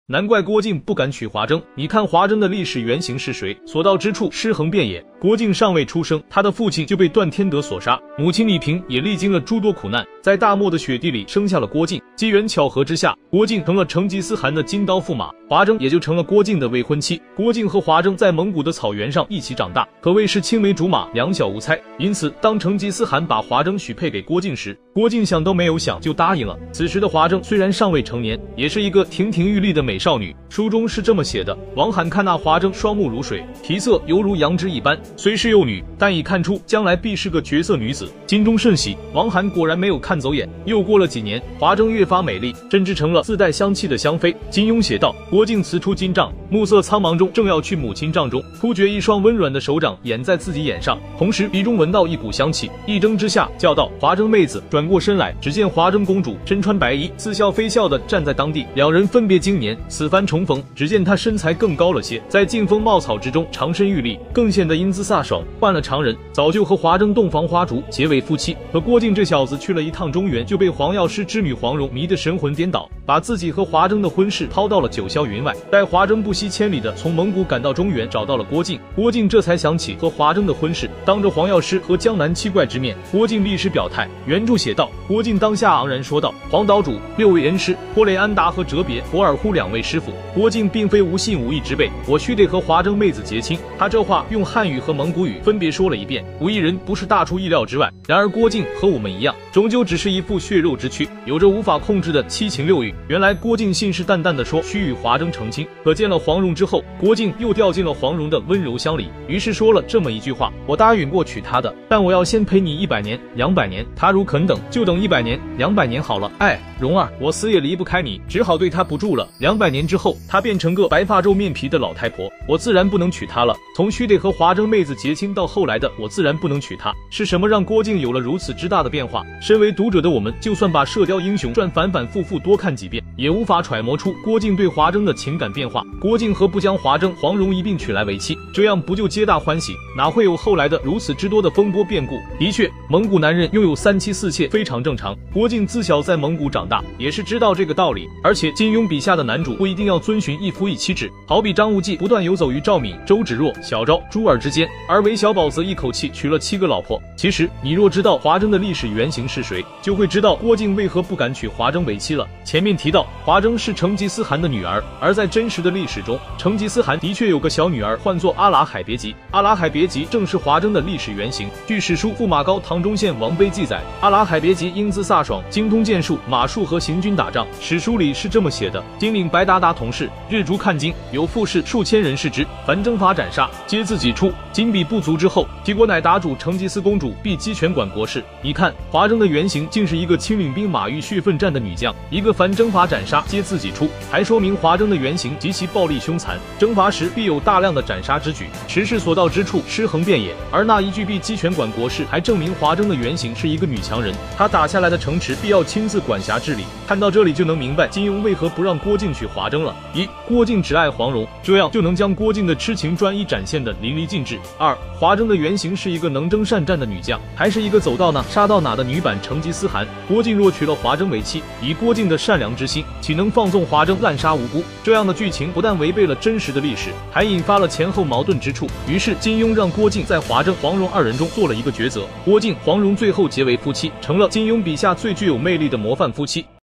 难怪郭靖不敢娶华筝。你看华筝的历史原型是谁？所到之处尸横遍野。郭靖尚未出生，他的父亲就被段天德所杀，母亲李萍也历经了诸多苦难，在大漠的雪地里生下了郭靖。机缘巧合之下，郭靖成了成吉思汗的金刀驸马，华筝也就成了郭靖的未婚妻。郭靖和华筝在蒙古的草原上一起长大，可谓是青梅竹马，两小无猜。因此，当成吉思汗把华筝许配给郭靖时，郭靖想都没有想就答应了。此时的华筝虽然尚未成年，也是一个亭亭玉立的美少女。书中是这么写的：王罕看那华筝双目如水，皮色犹如羊脂一般，虽是幼女，但已看出将来必是个绝色女子，心中甚喜。王罕果然没有看走眼。又过了几年，华筝越发美丽，甚至成了自带香气的香妃。金庸写道：郭靖辞出金帐，暮色苍茫中，正要去母亲帐中，突觉一双温软的手掌掩在自己眼上，同时鼻中闻到一股香气，一怔之下叫道：华筝妹子！转过身来，只见华筝公主身穿白衣，似笑非笑地站在当地。两人分别经年，此番重逢，只见她身材更高了些，在劲风茂草之中长身玉立，更显得英姿飒爽。换了常人，早就和华筝洞房花烛，结为夫妻。可郭靖这小子去了一趟中原，就被黄药师之女黄蓉迷得神魂颠倒，把自己和华筝的婚事抛到了九霄云外。待华筝不惜千里的从蒙古赶到中原，找到了郭靖，郭靖这才想起和华筝的婚事。当着黄药师和江南七怪之面，郭靖立时表态。原著写道：郭靖当下昂然说道：黄岛主、六位恩师霍雷安达和哲别博尔忽两位师傅，郭靖并非无信无义之辈，我须得和华筝妹子结亲。他这话用汉语和蒙古语分别说了一遍，无一人不是大出意料之外。然而郭靖和我们一样，终究只是一副血肉之躯，有着无法控制的七情六欲。原来郭靖信誓旦旦地说须与华筝成亲，可见了黄蓉之后，郭靖又掉进了黄蓉的温柔乡里，于是说了这么一句话：我答应过娶她的，但我要先陪你100年、200年，她如肯等，就等100年、200年好了。哎，蓉儿，我死也离不开你，只好对她不住了。200年之后，她变成个白发皱面皮的老太婆，我自然不能娶她了。从须得和华筝妹子结亲到后来的我自然不能娶她，是什么让郭靖有了如此之大的变化？身为读者的我们，就算把《射雕英雄传》反反复复多看几遍，也无法揣摩出郭靖对华筝的情感变化。郭靖何不将华筝、黄蓉一并娶来为妻？这样不就皆大欢喜？哪会有后来的如此之多的风波变故？的确，蒙古男人拥有3妻4妾非常正常。郭靖自小在蒙古长大，也是知道这个道理。而且金庸笔下的男主不一定要遵循一夫一妻制，好比张无忌不断游走于赵敏、周芷若、小昭、朱儿之间，而韦小宝则一口气娶了7个老婆。其实你若知道华筝的历史原型是谁，就会知道郭靖为何不敢娶华筝为妻了。前面提到华筝是成吉思汗的女儿，而在真实的历史中，成吉思汗的确有个小女儿，唤作阿拉海别吉。阿拉海别吉正是华筝的历史原型。据史书《驸马高唐中县王碑》记载，阿拉海别吉英姿飒爽，精通剑术、马术和行军打仗。史书里是这么写的：金领白达达同事，日逐看经，有复士数千人视之，凡征伐斩杀，皆自己出。金笔不足之后，齐国乃达主成吉思公主必鸡权管国事。你看，华筝的原型竟是一个亲领兵马浴血奋战的女将，一个凡征伐斩杀皆自己出，还说明华筝的原型极其暴力凶残，征伐时必有大量的斩杀之举，时势所到之处尸横遍野。而那一句必鸡权管国事，还证明华筝的原型是一个女强人，她打下来的城池必要亲自管辖治理。看到这里就能明白金庸为何不让郭靖娶华筝了。1. 郭靖只爱黄蓉，这样就能将郭靖的痴情专一展现得淋漓尽致。2. 华筝的原型是一个能征善战的女将，还是一个走到哪杀到哪的女版成吉思汗。郭靖若娶了华筝为妻，以郭靖的善良之心，岂能放纵华筝滥杀无辜？这样的剧情不但违背了真实的历史，还引发了前后矛盾之处。于是金庸让郭靖在华筝、黄蓉2人中做了一个抉择，郭靖、黄蓉最后结为夫妻，成了金庸笔下最具有魅力的模范夫妻。